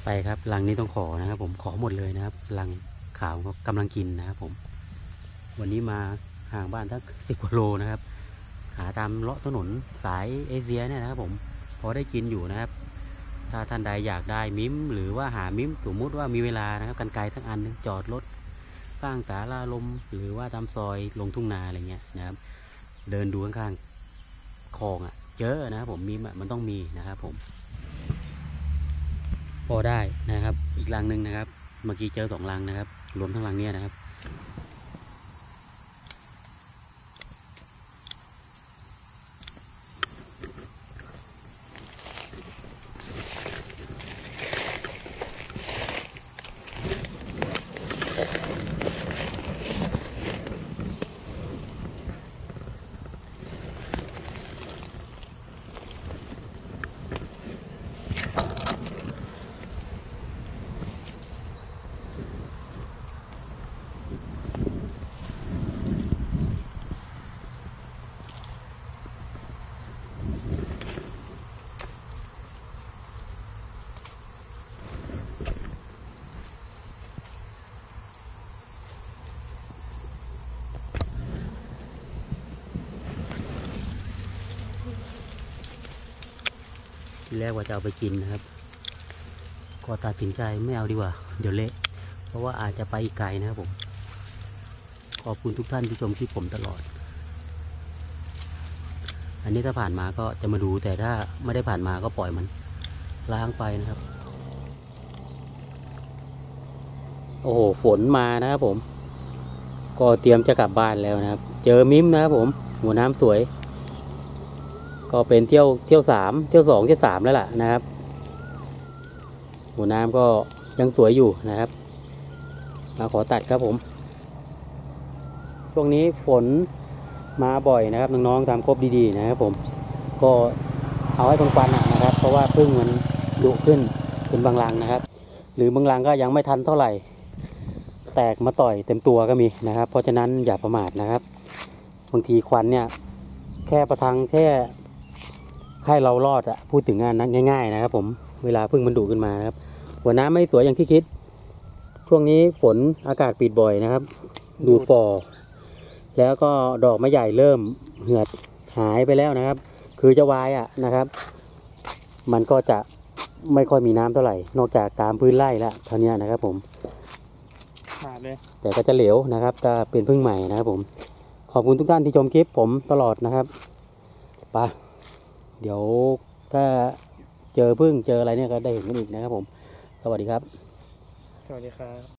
ไปครับรังนี้ต้องขอนะครับผมขอหมดเลยนะครับรังขาวกำลังกินนะครับผมวันนี้มาห่างบ้านสัก10 กว่าโลนะครับหาตามเลาะถนนสายเอเชียเนี่ยนะครับผมพอได้กินอยู่นะครับถ้าท่านใดอยากได้มิ้มหรือว่าหามิ้มสมมุติว่ามีเวลานะครับกรรไกรสักอันนึงจอดรถข้างศาลาลมหรือว่าตามซอยลงทุ่งนาอะไรเงี้ยนะครับเดินดูข้างๆคลองเจอนะครับผมมิ้มมันต้องมีนะครับผมพอได้นะครับอีกรังหนึ่งนะครับเมื่อกี้เจอ2 รังนะครับรวมทั้งรังเนี้ยนะครับทีแรกว่าจะเอาไปกินนะครับก็ตัดสินใจไม่เอาดีกว่าเดี๋ยวเละเพราะว่าอาจจะไปอีกไกลนะครับผมขอบคุณทุกท่านที่ชมคลิปผมตลอดอันนี้ถ้าผ่านมาก็จะมาดูแต่ถ้าไม่ได้ผ่านมาก็ปล่อยมันล้างไปนะครับโอ้โหฝนมานะครับผมก็เตรียมจะกลับบ้านแล้วนะครับเจอมิ้มนะครับผมหัวน้ำสวยก็เป็นเที่ยว2 เที่ยว 3 เที่ยว 3แล้วล่ะนะครับหัวน้ำก็ยังสวยอยู่นะครับมาขอตัดครับผมช่วงนี้ฝนมาบ่อยนะครับน้องๆตามครบดีๆนะครับผมก็เอาให้ปันๆนะครับเพราะว่าพึ่งมันดุขึ้นเป็นบางรังนะครับหรือบางรังก็ยังไม่ทันเท่าไหร่แตกมาต่อยเต็มตัวก็มีนะครับเพราะฉะนั้นอย่าประมาทนะครับบางทีควันเนี่ยแค่ประทังแค่ให้เรารอดพูดถึงงานนั้นง่ายๆนะครับผมเวลาพึ่งมันดุขึ้นมานะครับหัวน้ำไม่สวยอย่างที่คิดช่วงนี้ฝนอากาศปิดบ่อยนะครับดูดฝ่อแล้วก็ดอกไม้ใหญ่เริ่มเหือดหายไปแล้วนะครับคือจะวายนะครับมันก็จะไม่ค่อยมีน้ำเท่าไหร่นอกจากตามพื้นไร่แล้วเท่านี้นะครับผมขาดเลยแต่ก็จะเหลวนะครับจะเป็นพึ่งใหม่นะครับผมขอบคุณทุกท่านที่ชมคลิปผมตลอดนะครับไปเดี๋ยวถ้าเจอพึ่งเจออะไรเนี่ยก็ได้เห็นกันอีกนะครับผมสวัสดีครับสวัสดีครับ